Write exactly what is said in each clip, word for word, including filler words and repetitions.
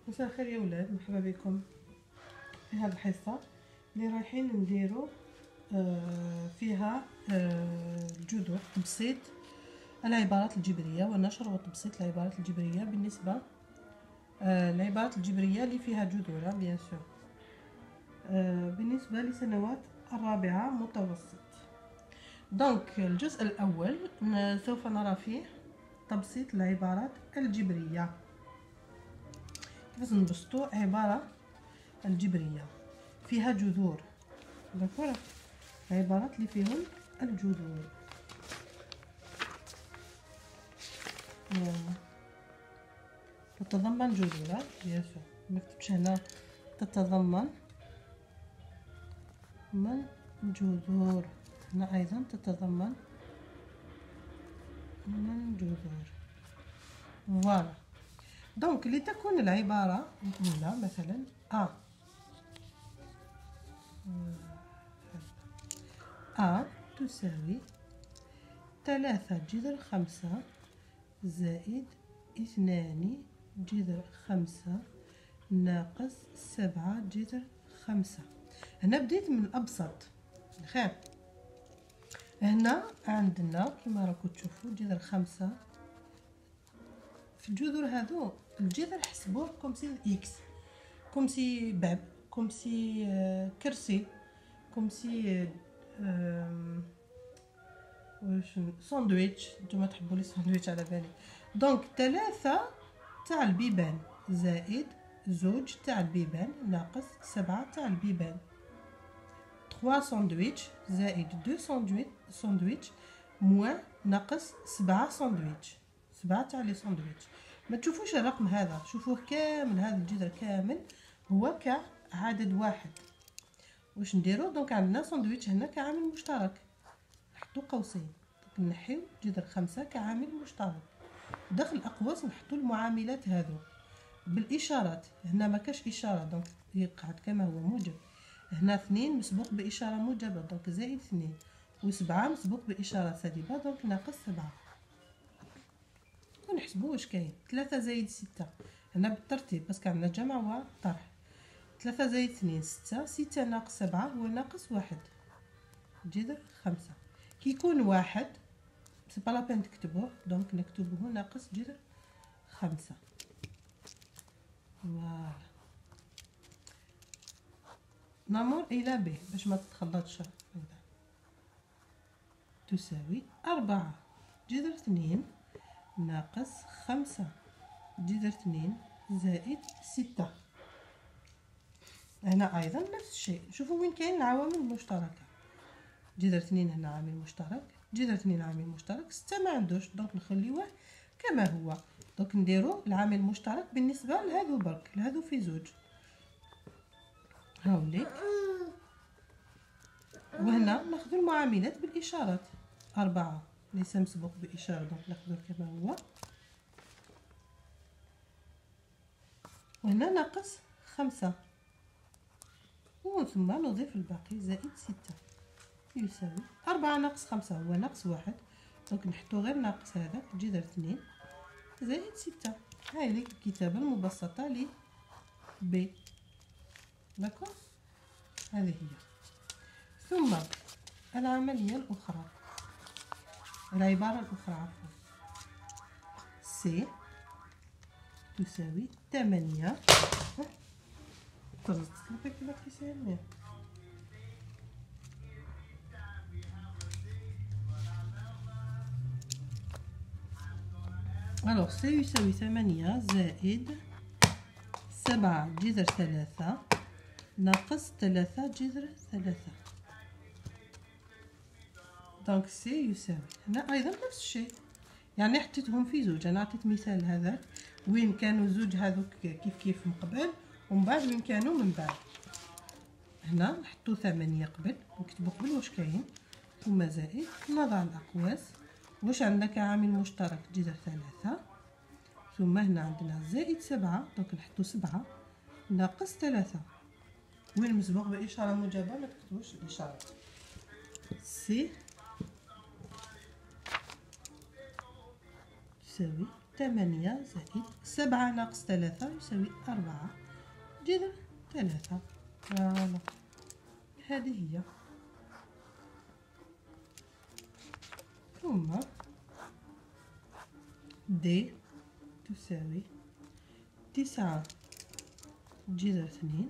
مساء الخير يا ولاد، مرحبا بكم في هذه الحصه اللي رايحين نديرو آه فيها آه الجذور، تبسيط العبارات الجبريه ونشر وتبسيط العبارات الجبريه بالنسبه آه العبارات الجبريه اللي فيها جذور بيان سور آه بالنسبه لسنوات الرابعه متوسط. دونك الجزء الاول سوف نرى فيه تبسيط العبارات الجبريه، كيفاش نبسطو عباره الجبريه فيها جذور. داكور، العبارات اللي فيهم الجذور تتضمن جذور. بيان سور مكتبش هنا تتضمن من جذور، هنا ايضا تتضمن من جذور. فوالا، دونك لتكون العباره الاولى مثلا ا أ تساوي ثلاثة جذر خمسة زائد اثنان جذر خمسة ناقص سبعة جذر خمسة. هنا بديت من الأبسط الخير. هنا عندنا كما راكم تشوفوا جذر خمسة. في الجذور هذو الجذر حسبوه كوم سي إكس، كوم سي باب، كوم سي كرسي، كوم سي واش ساندويتش. نتوما تحبوا لي ساندويتش على بالي. دونك ثلاثة تاع البيبان زائد زوج تاع البيبان ناقص سبعة تاع البيبان. ثلاثة ساندويتش زائد دو ساندويتش ساندويتش موان ناقص سبعة ساندويتش، سبعة تاع لي ساندويتش. ما تشوفوش الرقم هذا، شوفوه كامل، هذا الجذر كامل هو كعدد واحد. واش نديرو؟ دونك عندنا ساندويتش هنا كعامل مشترك، نحطو قوسين. دونك نحيو جذر خمسة كعامل مشترك. داخل الاقواس نحطو المعاملات هذو بالاشارات. هنا ما كاش اشاره دونك يقعد كما هو موجب. هنا اثنين مسبوق باشاره موجبه دونك زائد اثنين، وسبعة مسبوق باشاره سالبه دونك ناقص سبعة. ونحسبو واش كاين. ثلاثة زائد ستة هنا بالترتيب باسكو عندنا جمع وطرح. ثلاثة زائد اثنين ستة، ستة ناقص سبعة هو ناقص واحد جذر خمسة. كي يكون واحد سي با لابين تكتبوه دونك نكتبوه ناقص جذر خمسة. فوالا، نمر الى ب باش ما تتخلطش. تساوي أربعة جذر اثنين ناقص خمسة جذر اثنين زائد ستة. هنا ايضا نفس الشيء. شوفوا وين كاين العوامل المشتركه. جذر اثنين هنا عامل مشترك، جذر اثنين عامل مشترك، ستة ما عندوش دونك نخليوه كما هو. دونك نديرو العامل المشترك بالنسبه لهذو برك، لهذو في زوج هاوليك. وهنا ناخذ المعاملات بالاشارات. أربعة ليس مسبوق باشاره دونك ناخذوه كما هو. وهنا ناقص خمسة وثم نضيف الباقي زائد ستة يساوي أربعة ناقص خمسة هو ناقص واحد دونك نحطو غير ناقص هذا جذر اثنين زائد ستة. هاي ليك الكتابة المبسطة ل ب. داكوغ، هذه هي. ثم العملية الأخرى، العبارة الأخرى عفوا، سي تساوي ثمانية. alors سي يساوي ثمانية زائد سبعة جذر ثلاثة ناقص ثلاثة جذر ثلاثة. دونك سي يساوي هنا ايضا نفس الشيء، يعني حطيتهم في زوج. انا عطيت مثال هذاك وين كانوا زوج هذوك كيف كيف من قبل ومن بعد وين كانوا من بعد. هنا نحطو ثمانية قبل نكتبو قبل واش كاين، ثم زائد نضع الاقواس. واش عندنا كعامل مشترك جذر ثلاثة، ثم هنا عندنا زائد سبعة دونك نحطو سبعة ناقص ثلاثة. وين مسبوق بإشارة موجبة ما تكتبوش الإشارة. سي تساوي ثمانية زائد سبعة ناقص ثلاثة يساوي أربعة جذر ثلاثة. فوالا هذه هي. ثم د تساوي تسعة جذر اثنين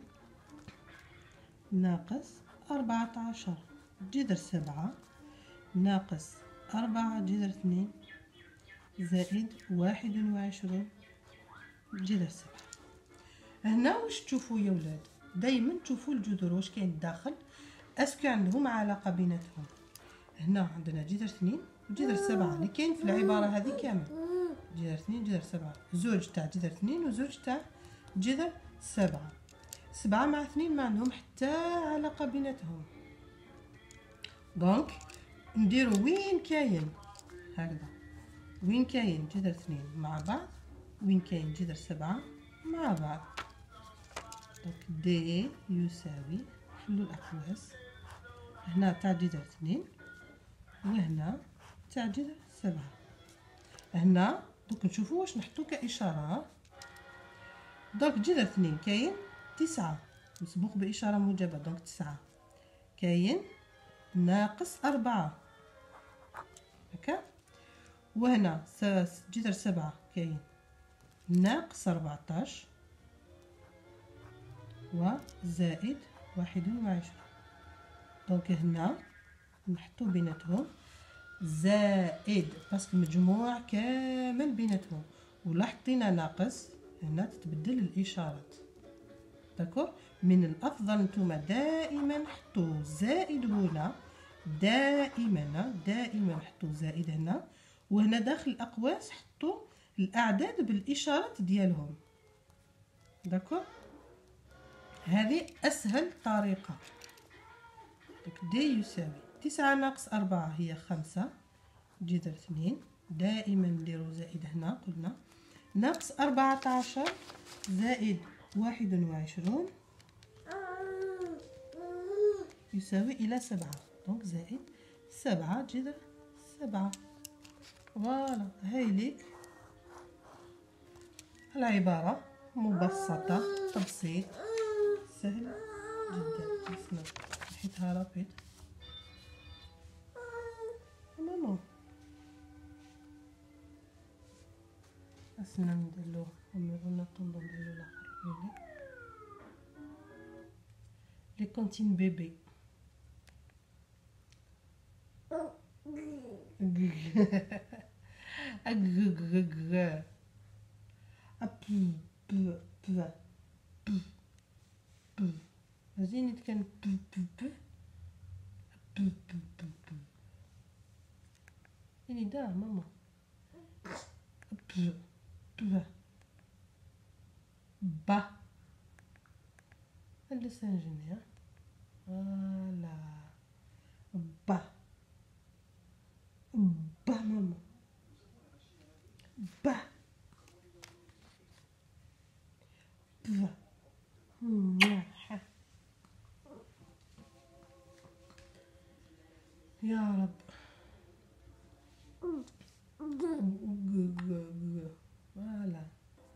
ناقص أربعة عشر جذر سبعة ناقص أربعة جذر اثنين زائد واحد وعشرون جذر سبعة. هنا واش تشوفوا يا ولاد؟ دايما تشوفوا الجذور واش كاين الداخل، اسكو عندهم علاقة بيناتهم. هنا عندنا جذر اثنين وجذر سبعة اللي كاين في العبارة هذه كامل، جذر اثنين جذر سبعة، زوج تاع جذر اثنين وزوج تاع جذر سبعة. سبعة مع اثنين ما عندهم حتى علاقة بيناتهم، دونك نديرو وين كاين هكذا، وين كاين جذر اثنين مع بعض وين كاين جذر سبعة مع بعض. دونك دي يساوي، نحلو الأقواس، هنا تاع جذر اثنين وهنا تاع جذر سبعة. هنا دوك نشوفو واش نحطو كإشارة. دونك جذر اثنين كاين تسعة مسبوق بإشارة موجبة، دونك تسعة كاين ناقص أربعة هكا، وهنا جذر سبعة كاين ناقص أربعتاش وزائد واحد وعشرين. دونك هنا نحطو بيناتهم زائد باسكو مجموع كامل بيناتهم، ولا حطينا ناقص هنا تتبدل الإشارات. داكور، من الأفضل نتوما دائما حطوا زائد هنا، دائما دائما حطوا زائد هنا، وهنا داخل الأقواس حطوا الأعداد بالإشارات ديالهم. داكور، هذه أسهل طريقة. دي يساوي تسعة ناقص أربعة هي خمسة جذر اثنين، دائما نديرو زائد هنا قلنا، ناقص أربعة عشر زائد واحد وعشرون يساوي إلى سبعة، دونك زائد سبعة جذر سبعة. فوالا هاي ليك العبارة مبسطة، تبسيط سهل جدا. اسمع نحيتها رابيد ماما، اسنا نديرلو أميرونا طنبو نديرلو الآخر لي كونتين بيبي. زين كان ب ب ب ب ب ب ب يعني دا ماما ب ب با اللسان جنيا فوالا با با ماما با با يا رب. فوالا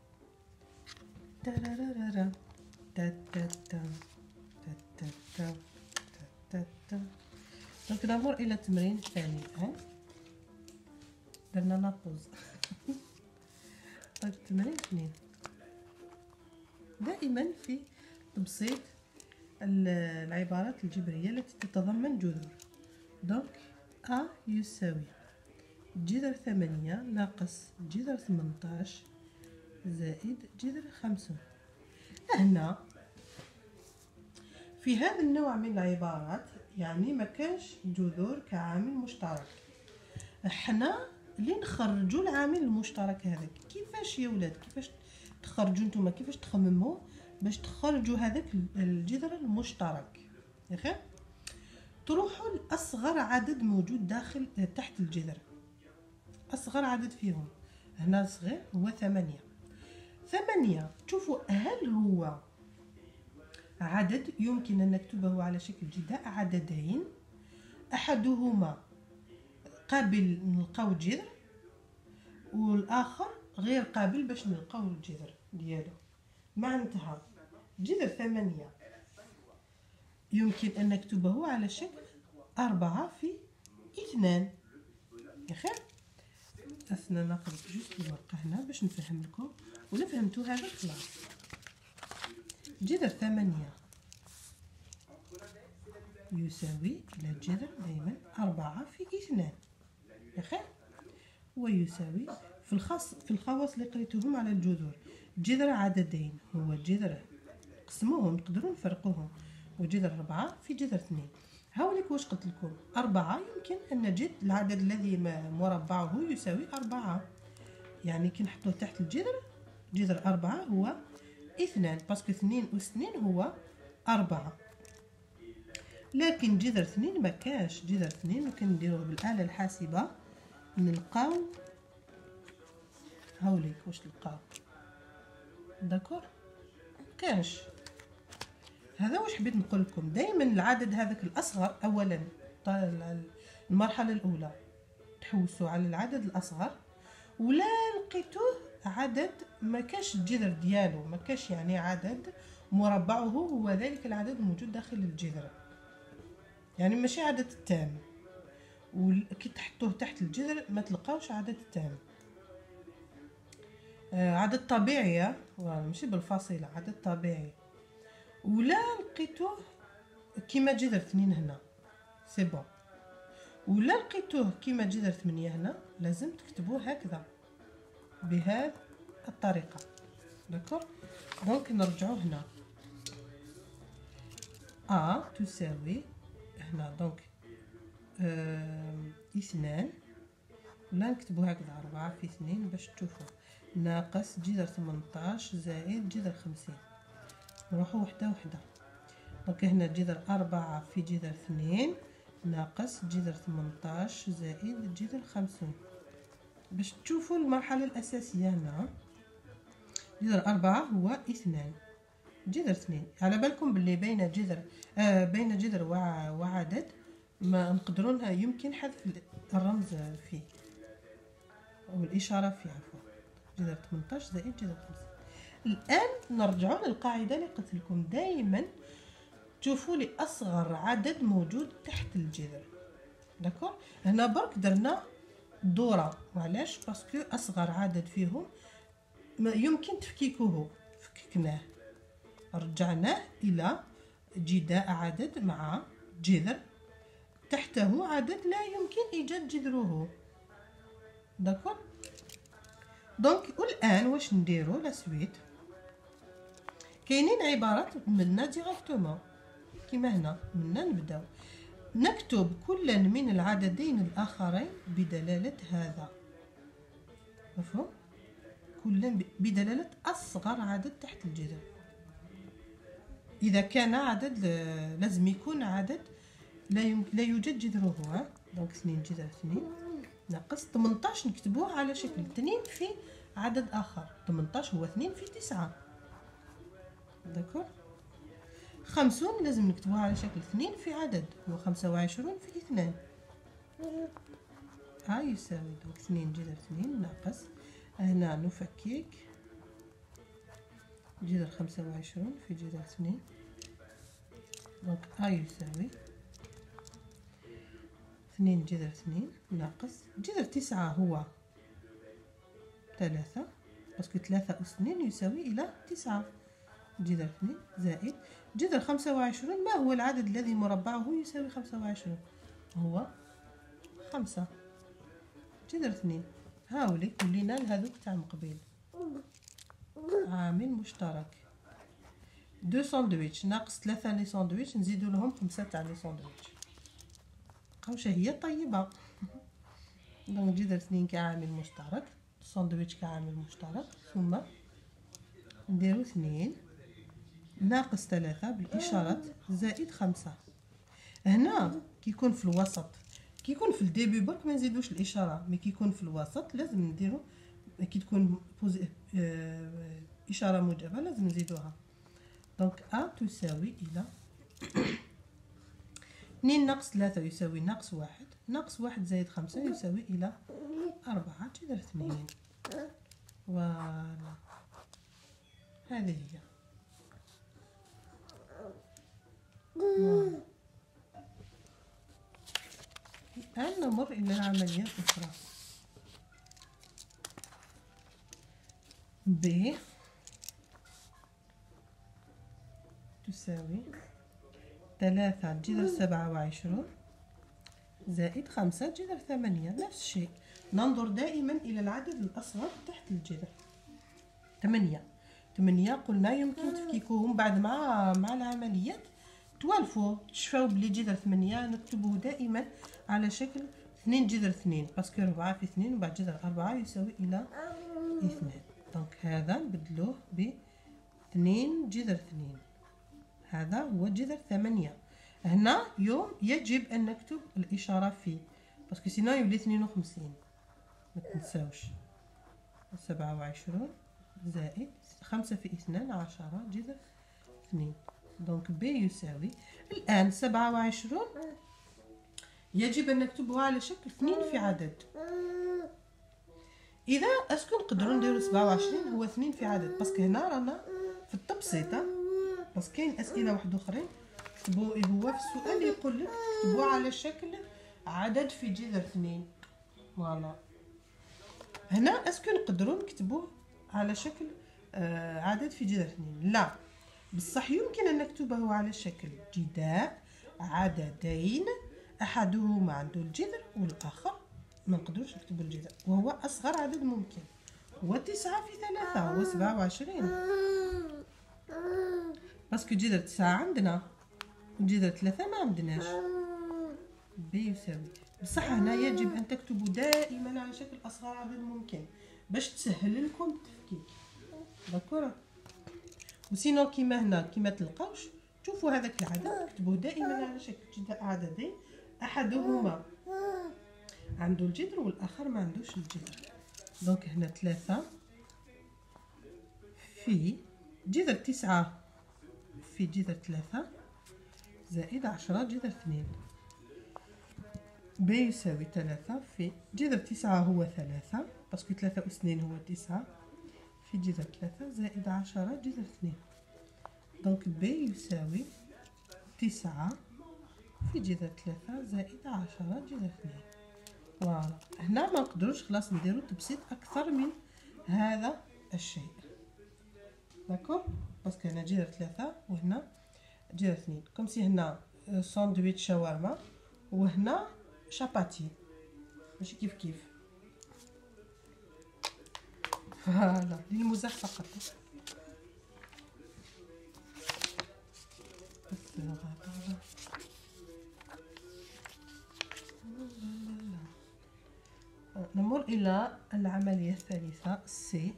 ترارارا تا تا تا تا تا تا تا. دونك نمر الى التمرين الثاني. ها درنا لابوز. التمرين اثنين، دائما في تبسيط العبارات الجبرية التي تتضمن جذور. دونك أ يساوي جذر ثمانية ناقص جذر ثمنتاش زائد جذر خمسون. هنا في هذا النوع من العبارات يعني ما كانش جذور كعامل مشترك، احنا اللي نخرجوا العامل المشترك هذاك. كيفاش يا ولاد، كيفاش تخرجوا نتوما، كيفاش تخمموا باش تخرجوا هذاك الجذر المشترك؟ يا اخي تروحوا لاصغر عدد موجود داخل تحت الجذر، اصغر عدد فيهم هنا صغير هو ثمانية. ثمانية شوفوا هل هو عدد يمكن ان نكتبه على شكل جداء عددين، احدهما قابل نلقاو جذر والاخر غير قابل باش نلقاو الجذر ديالو. معناتها جذر ثمانية يمكن أن نكتبه على شكل أربعة في اثنان. ياخي أثناء نقلب جوست الورقة هنا باش نفهم لكم، ولا فهمتوا هذا خلاص. جذر ثمانية يساوي إلى الجذر دائما أربعة في اثنان. ياخي ويساوي في الخاص في الخواص اللي قريتوهم على الجذور، جذر عددين هو جذر قسموهم نقدروا نفرقوهم، وجذر أربعة في جذر اثنين. هاوليك واش قلت لكم، أربعة يمكن أن نجد العدد الذي مربعه يساوي أربعة، يعني كي نحطوه تحت الجذر جذر أربعة هو اثنان، باسكو اثنين واثنين هو أربعة. لكن جذر اثنين ما كاش، جذر اثنين وكنديروه بالآلة الحاسبة نلقاو هاوليك واش نلقاو. داكور كاش. هذا واش حبيت نقول لكم، دائما العدد هذاك الاصغر اولا المرحله الاولى تحوسوا على العدد الاصغر، ولا لقيتوه عدد ما كاش الجذر ديالو، ما كاش يعني عدد مربعه هو ذلك العدد الموجود داخل الجذر، يعني ماشي عدد تام، وكي تحطوه تحت الجذر ما تلقاوش عدد تام. آه عدد طبيعي ماشي بالفاصله، عدد طبيعي. ولا لقيتوه كيما جذر اثنين هنا سي بون، ولا لقيتوه كيما جذر ثمانية هنا لازم تكتبوه هكذا بهذه الطريقه. داكور دونك نرجعوا هنا ا تساوي هنا دونك آه اثنان، ولا نكتبوا هكذا أربعة في اثنين باش تشوفوا، ناقص جذر ثمنطاش زائد جذر خمسين. نروحوا وحده وحده. دونك هنا جذر أربعة في جذر اثنين ناقص جذر ثمنطاش زائد جذر خمسين باش تشوفوا المرحلة الأساسية. هنا جذر أربعة هو اثنان، جذر اثنين على بالكم باللي بين جذر آه بين جذر وعدد ما نقدرون يمكن حذف الرمز فيه أو الإشارة فيه عفوا. جذر ثمنطاش زائد جذر خمسين. الآن نرجعوا للقاعدة اللي قلت لكم دائما تشوفوا لي أصغر عدد موجود تحت الجذر. داكور هنا برك درنا دورة، وعلاش؟ باسكو أصغر عدد فيهم يمكن تفكيكه، فككناه رجعناه إلى جداء عدد مع جذر تحته عدد لا يمكن إيجاد جذره. داكور دونك والآن واش نديرو لا سويت، كاينين عبارات منا ديريكتومون كيما هنا منا نبداو نكتب كل من العددين الآخرين بدلالة هذا، مفهوم؟ كل بدلالة أصغر عدد تحت الجذر. إذا كان عدد لازم يكون عدد لا يمكن لا يوجد جذره. ها دونك اثنين جذر اثنين ناقص ثمنطاش نكتبوه على شكل اثنين في عدد آخر، ثمنطاش هو اثنين في تسعة. داكور خمسون لازم نكتبوها على شكل اثنين في عدد هو خمسة وعشرون في اثنان. ها يساوي دونك اثنين جذر اثنين ناقص هنا نفكك جذر خمسة وعشرون في جذر اثنين، دونك ا يساوي اثنين جذر اثنين ناقص جذر تسعة هو ثلاثة، باسكو ثلاثة أس اثنين يساوي إلى تسعة، جذر اثنين زائد جذر خمسة وعشرون. ما هو العدد الذي مربعه يساوي خمسة وعشرون؟ هو خمسة جذر اثنين. هاوليك ولينا لهذوك تاع مقبل عامل مشترك دو ساندويتش ناقص ثلاثة لي ساندويتش نزيدو لهم خمسة تاع لي ساندويتش. قوشة هي طيبة. دونك جذر اثنين كعامل مشترك، الساندويتش كعامل مشترك، ثم نديرو اثنين ناقص ثلاثة بالإشارة زائد خمسة. هنا كي يكون في الوسط، كي يكون في الديبي برك ما نزيدوش الإشارة، مي كي يكون في الوسط لازم نديرو، كي تكون بوزي... اه... إشارة موجبة لازم نزيدوها. دونك أ تساوي إلى اثنين ناقص ثلاثة يساوي ناقص واحد، ناقص واحد زائد خمسة يساوي إلى أربعة جذر اثنين. فوالا هذه هي. الآن نمر إلى العملية الأخرى. ب تساوي ثلاثة جذر سبعة وعشرون زائد خمسة جذر ثمانية. نفس الشيء، ننظر دائما إلى العدد الأصغر تحت الجذر. ثمانية ثمانية قلنا يمكن تفكيكوهم بعد مع مع العمليات توالفوا تشفاو بلي جذر ثمانية نكتبه دائما على شكل اثنين جذر اثنين، باسكو أربعة في اثنين وبعد جذر أربعة يساوي إلى اثنان. دونك هذا نبدلوه ب اثنين جذر اثنين. هذا هو جذر ثمانية. هنا يوم يجب أن نكتب الإشارة في، باسكو سينو يولي اثنين وخمسين. ما تنساوش سبعة وعشرون زائد خمسة في اثنان عشرة جذر اثنين. دونك ب يساوي الآن سبعة وعشرون يجب أن نكتبها على شكل اثنين في عدد. إذا أسكو نقدروا نديرو سبعة وعشرين هو اثنين في عدد، باسكو هنا رانا في التبسيط، بس كاين أسئلة واحد أخرين كتبوا هو في السؤال يقول لك كتبوا على شكل عدد في جذر اثنين. فوالا هنا اسكو نقدروا نكتبوه على شكل آه عدد في جذر اثنين؟ لا، بصح يمكن أن نكتبه على شكل جداء عددين أحدهما عنده الجذر والآخر ما نقدروش نكتبوا الجذر، وهو أصغر عدد ممكن هو تسعة في ثلاثة هو سبعة وعشرين، باسكو جذر تسعة عندنا وجذر ثلاثة ما عندناش. ب يساوي، بصح هنا يجب أن تكتبوا دائما على شكل أصغر عدد ممكن باش تسهل لكم التفكيك. داكور؟ وسينو كيما هنا كيما تلقاوش شوفوا هذاك العدد اكتبوه دائما على شكل جداء عددين أحدهما عنده الجذر والآخر ما عندوش الجذر. دونك هنا ثلاثة في جذر تسعة في جذر ثلاثة زائد عشرة جذر اثنين. ب يساوي ثلاثة في جذر تسعة هو ثلاثة، باسكو ثلاثة واثنين هو تسعة في جذر ثلاثة زائد عشرة جذر اثنين. دونك ب يساوي تسعة في جذر ثلاثة زائد عشرة جذر اثنين. فوالا هنا ما نقدروش خلاص نديرو تبسيط أكثر من هذا الشيء. داكور؟ باسكو هنا جذر ثلاثة وهنا جذر اثنين، كوم سي هنا ساندويتش شاورما وهنا شاباتي، ماشي كيف كيف. فوالا للمزاح فقط. نمر إلى العملية الثالثة سي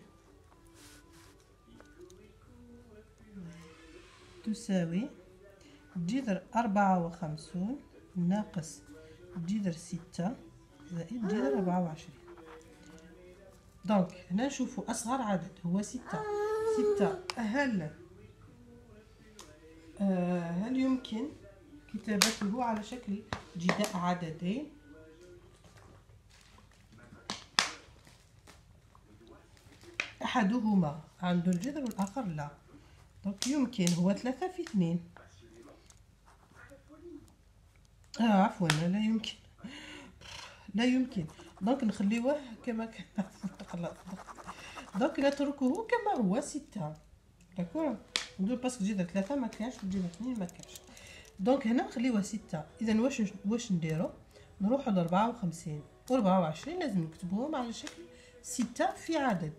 تساوي جذر أربعة وخمسون ناقص جذر ستة زائد جذر أربعة وعشرين. دونك هنا نشوفوا أصغر عدد هو ستة. ستة هل آه هل يمكن كتابته على شكل جداء عددين؟ أحدهما عنده الجذر والآخر لا. دونك يمكن هو ثلاثة في اثنين. آه عفوا لا يمكن لا يمكن. دونك نخليوه كما كان. خلاص دونك نتركه كما هو ستة. داكور؟ ندير باسكو جذر ثلاثة ما كانش وجذر اثنين ما كانش. دونك هنا نخليوه ستة. إذا واش واش نديرو؟ نروحو لأربعة وخمسين وأربعة وعشرين لازم نكتبوهم على شكل ستة في عدد.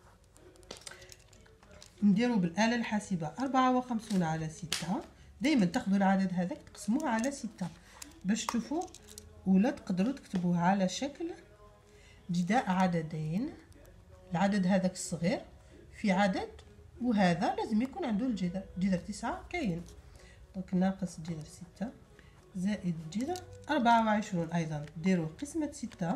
نديرو بالآلة الحاسبة أربعة وخمسون على ستة، دايما تاخذوا العدد هذاك تقسموه على ستة باش تشوفوا، ولا تقدروا تكتبوه على شكل جداء عددين. العدد هذاك الصغير في عدد وهذا لازم يكون عنده الجذر. جذر تسعة كاين، دونك ناقص جذر ستة زائد جذر أربعة وعشرون. أيضا ديروا قسمة ستة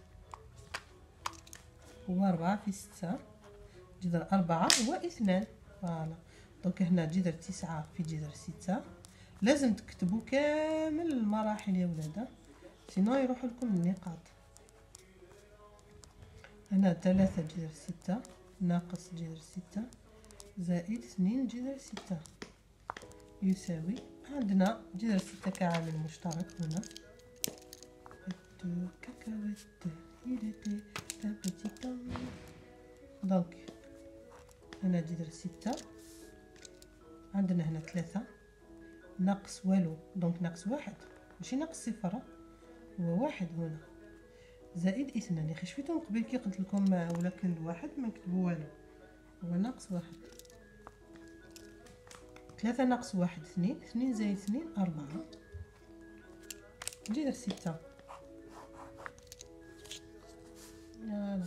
وأربعة في ستة جذر أربعة هو اثنان. فوالا دونك هنا جذر تسعة في جذر ستة. لازم تكتبوا كامل المراحل يا ولاد، سينو يروح لكم النقاط. هنا ثلاثة جذر ستة ناقص جذر ستة زائد اثنين جذر ستة يساوي، عندنا جذر ستة كعامل مشترك هنا. دونك هنا جذر ستة، عندنا هنا ثلاثة ناقص والو، دونك ناقص واحد ماشي ناقص صفر، هو واحد هنا زائد اثنان. يا اخي شفيتو من قبل كي قلت لكم ولا كان واحد ما نكتبو والو، هو ناقص واحد. ثلاثة ناقص واحد اثنين، اثنين زائد اثنين أربعة جذر ستة. فوالا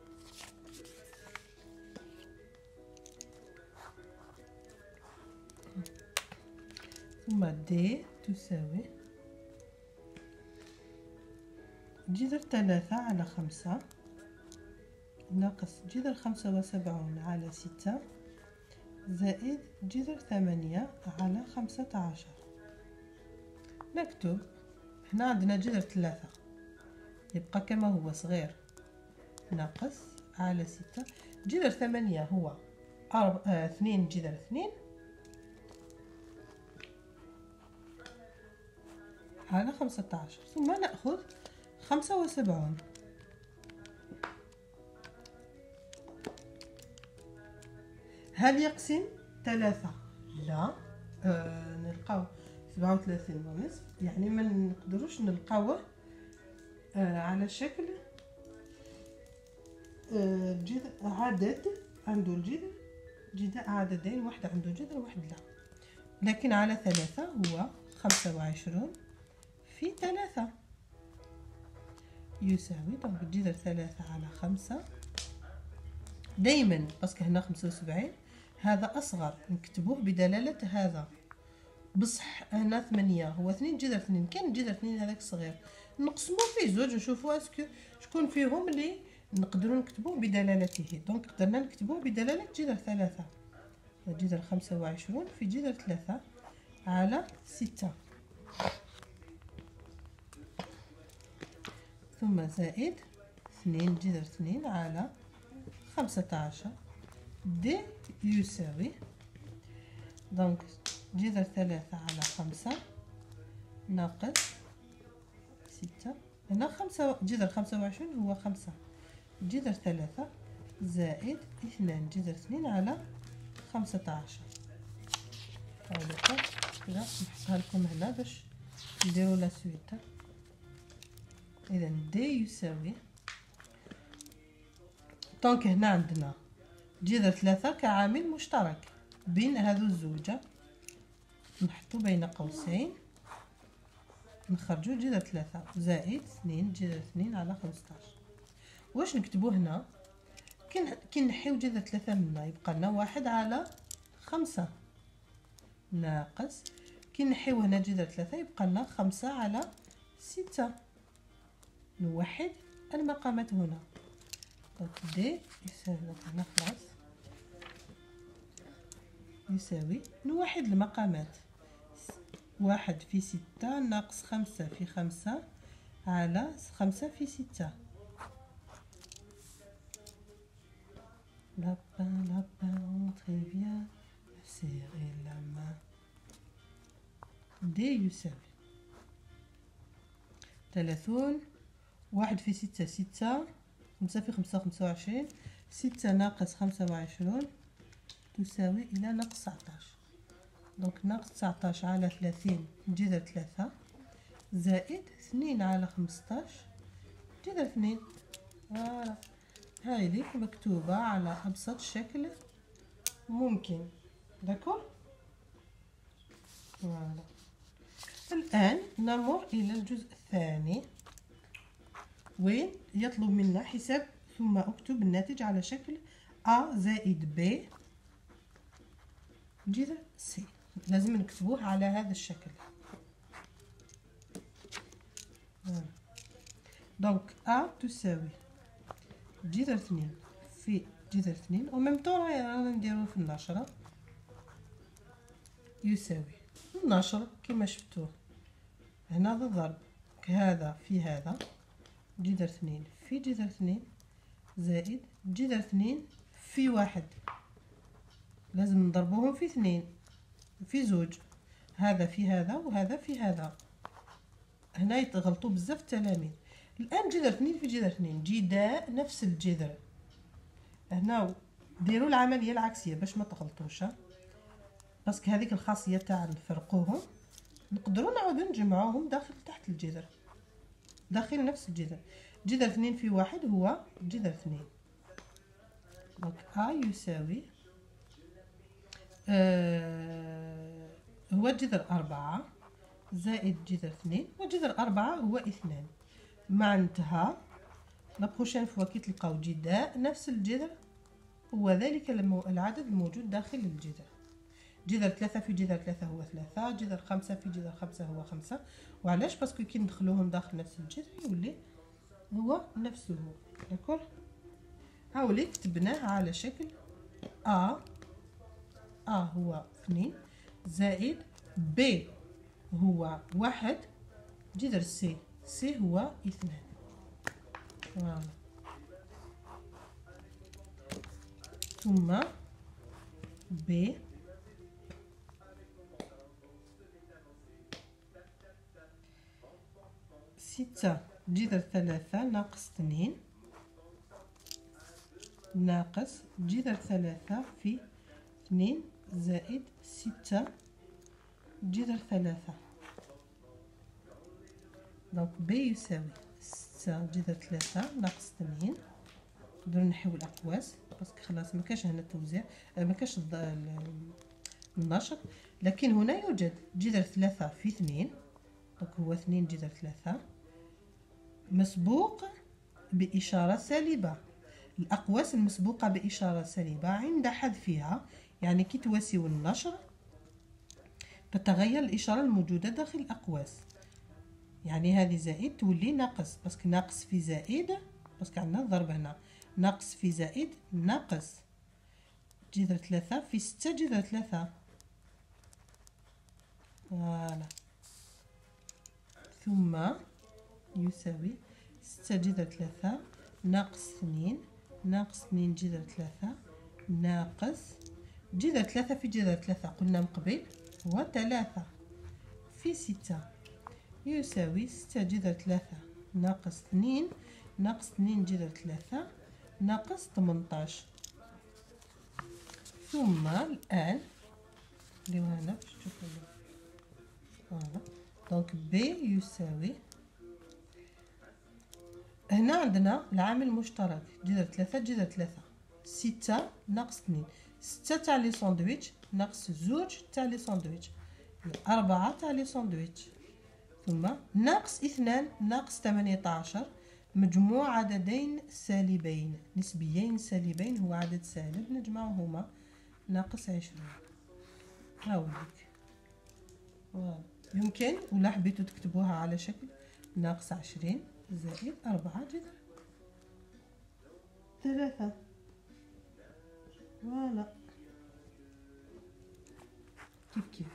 ثم د تساوي جذر ثلاثة على خمسة ناقص جذر خمسة وسبعون على ستة زائد جذر ثمانية على خمسة عشر. نكتب هنا عندنا جذر ثلاثة يبقى كما هو صغير ناقص على ستة، جذر ثمانية هو أرب... آه... اثنين جذر اثنين على خمسة عشر، ثم نأخذ خمسة وسبعون هل يقسم ثلاثة؟ لا. آه نلقاو سبعة وثلاثين ونصف، يعني ما نقدروش نلقاوه آه على شكل آه جذر عدد عنده الجذر جذر عددين، واحد عنده جذر واحد لا، لكن على ثلاثة هو خمسة وعشرون في ثلاثة يساوي، دونك جذر ثلاثة على خمسة دايما باسكو هنا خمسة وسبعين هذا أصغر نكتبوه بدلالة هذا، بصح هنا ثمانية هو اثنين جذر اثنين، كان جذر اثنين هذاك صغير نقسمو فيه زوج نشوفو اسكو شكون فيهم اللي نقدرو نكتبوه بدلالته. دونك قدرنا نكتبوه بدلالة جذر ثلاثة، جذر خمسة وعشرون في جذر ثلاثة على ستة ثم زائد اثنين جذر اثنين على خمسة عشر د يساوي، دونك جذر ثلاثة على خمسة ناقص ستة، هنا خمسة جذر خمسة وعشرين هو خمسة جذر ثلاثة زائد اثنان جذر اثنين على خمسة عشر. هاذا كذا نحطها لكم هنا باش نديرو لا سويت. اذا د يساوي، دونك هنا عندنا جذر ثلاثة كعامل مشترك بين هذو الزوجة، نحطو بين قوسين نخرجو جذر ثلاثة زائد اثنين جذر اثنين على خمسطاش. واش نكتبو هنا؟ كي نحيو جذر ثلاثة منا يبقى لنا واحد على خمسة ناقص، كي نحيو هنا جذر ثلاثة يبقى لنا خمسة على ستة، نوحد المقامات هنا. دونك د يساوي هنا خلاص يساوي نوحد المقامات، واحد في ستة ناقص خمسة في خمسة على خمسة في ستة. لابان لابان تري بيان سيري لا مان. د يساوي ثلاثون، واحد في ستة ستة، خمسة في خمسة خمسة وعشرين، ستة ناقص خمسة وعشرون تساوي إلى ناقص تسعطاش. دونك ناقص تسعطاش على ثلاثين جذر ثلاثة زائد اثنين على خمسطاش جذر اثنين. فوالا هذه مكتوبة على أبسط شكل ممكن. داكور. فوالا الآن نمر إلى الجزء الثاني وين يطلب منا حساب، ثم أكتب الناتج على شكل A زائد B جذر C. لازم نكتبوه على هذا الشكل. دونك A تساوي جذر اثنين في جذر اثنين، وميم طون رانا نديرو في النشرة يساوي النشر كما شفتوه هنا الضرب هذا في هذا، جذر اثنين في جذر اثنين زائد جذر اثنين في واحد، لازم نضربوهم في اثنين في زوج، هذا في هذا وهذا في هذا. هنا يتغلطوا بزاف التلاميذ. الان جذر اثنين في جذر اثنين، جداء نفس الجذر. هنا ديروا العمليه العكسيه باش ما تغلطوش، باسكو هذيك الخاصيه تاع نفرقوهم نقدروا نعاودوا نجمعوهم داخل تحت الجذر، داخل نفس الجذر. جذر اثنين في واحد هو جذر اثنين. دونك ا يساوي آه هو جذر أربعة زائد جذر اثنين، وجذر أربعة هو اثنان. معناتها لا بروشين فوا كي تلقاو جداء نفس الجذر هو ذلك العدد الموجود داخل الجذر. جذر ثلاثة في جذر ثلاثة هو ثلاثة، جذر خمسة في جذر خمسة هو خمسة. وعلاش؟ باسكو كي ندخلوهم داخل نفس الجذر يولي هو نفسه. داكور، هاولي كتبناه على شكل ا ا هو اثنين زائد ب هو واحد جذر سي سي هو اثنان. فوالا، ثم ب ستة جذر ثلاثة ناقص اثنين ناقص جذر ثلاثة في اثنين زائد ستة جذر ثلاثة. دونك ب يساوي ستة جذر ثلاثة ناقص اثنين. نقدروا نحيو الأقواس باسكو خلاص ما كاش هنا التوزيع، ما كاش النشر، لكن هنا يوجد جذر ثلاثة في اثنين. دونك هو اثنين جذر ثلاثة مسبوق بإشارة سالبة. الأقواس المسبوقة بإشارة سالبة عند حذفها، يعني كي تواسيو النشر تتغير الإشارة الموجودة داخل الأقواس. يعني هذه زائد تولي ناقص، باسكو ناقص في زائد، باسكو عندنا الضرب هنا ناقص في زائد ناقص جذر ثلاثة في ستة جذر ثلاثة. فوالا، ثم يساوي ستة جذر ثلاثة ناقص اثنين ناقص اثنين جذر ثلاثة ناقص جذر ثلاثة في جذر ثلاثة قلنا من قبل هو ثلاثة في ستة يساوي ستة جذر ثلاثة ناقص اثنين ناقص اثنين جذر ثلاثة ناقص ثمنطاش. ثم الآن نديرو هنا باش تشوفوا. فوالا، دونك ب يساوي، هنا عندنا العامل المشترك جذر ثلاثة جذر ثلاثة، ستة ناقص اثنين، ستة تاع لي ساندويتش ناقص زوج تاع لي ساندويتش، أربعة تاع لي ساندويتش، ثم ناقص اثنان ناقص ثمانية مجموع عددين سالبين نسبيين سالبين هو عدد سالب نجمعهما ناقص عشرين. هاوليك يمكن ولا حبيتو تكتبوها على شكل ناقص عشرين زائد أربعة جذر ثلاثة. فوالا، كيف كيف.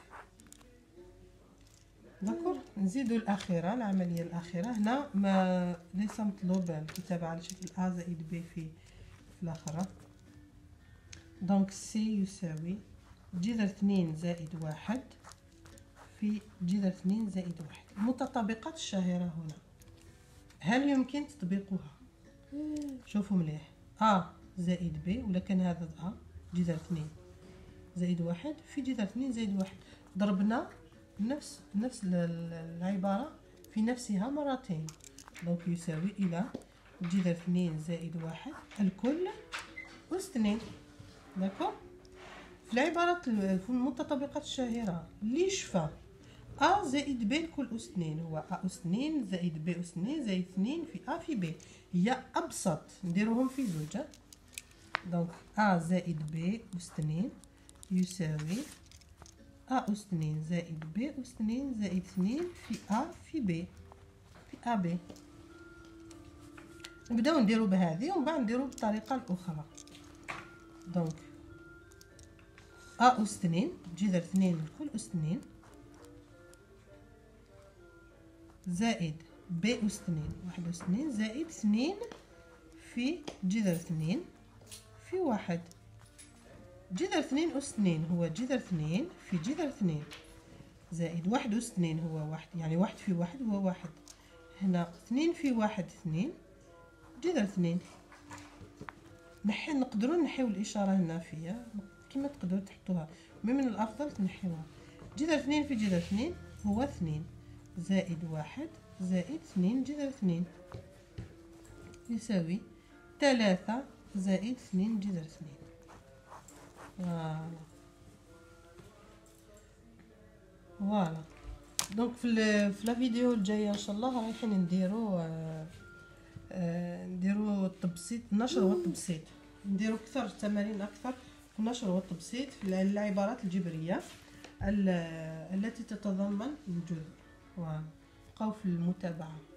داكور، نزيدو الأخيرة، العملية الأخيرة. هنا ما ليس مطلوب الكتابة على شكل أ زائد ب في الآخرة. دونك سي يساوي جذر اثنين زائد واحد في جذر اثنين زائد واحد. المتطابقات الشهيرة هنا هل يمكن تطبيقها؟ شوفوا مليح، أ زائد ب، ولا كان هذا أ جذر اثنين زائد واحد في جذر اثنين زائد واحد، ضربنا نفس نفس العبارة في نفسها مرتين. دونك يساوي إلى جذر اثنين زائد واحد الكل أس اثنين. داكور، في العبارات في المتطابقات الشهيرة اللي يشفى أ زائد ب الكل أس اثنين هو أ أس اثنين زائد ب أس اثنين زائد اثنين في أ في ب، هي أبسط نديروهم في زوج. دونك أ زائد ب أس اثنين يساوي أ أس اثنين زائد ب أس اثنين زائد اثنين في أ في ب في أ ب. نبداو نديرو بهذه ومن بعد نديرو بالطريقة الأخرى. دونك أ أس اثنين جذر اثنين الكل أس اثنين زائد ب أس اثنين واحد أس اثنين زائد اثنين في جذر اثنين في واحد. جذر اثنين أس اثنين هو جذر اثنين في جذر اثنين، زائد واحد أس اثنين هو واحد، يعني واحد في واحد هو واحد. هنا اثنين في واحد اثنين، جذر اثنين. نحي نقدروا نحيو الإشارة النافية كما تقدروا تحطوها، مي من الأفضل تنحيوها. جذر اثنين في جذر اثنين هو اثنين، زائد واحد زائد اثنين جذر اثنين يساوي ثلاثة زائد اثنين جذر اثنين. فوالا فوالا. دونك في في لا فيديو الجايه ان شاء الله رايحين نديرو آه آه نديرو التبسيط، النشر والتبسيط، نديرو اكثر تمارين اكثر في النشر والتبسيط في العبارات الجبريه التي تتضمن الجذر. فوالا بقاو في المتابعه.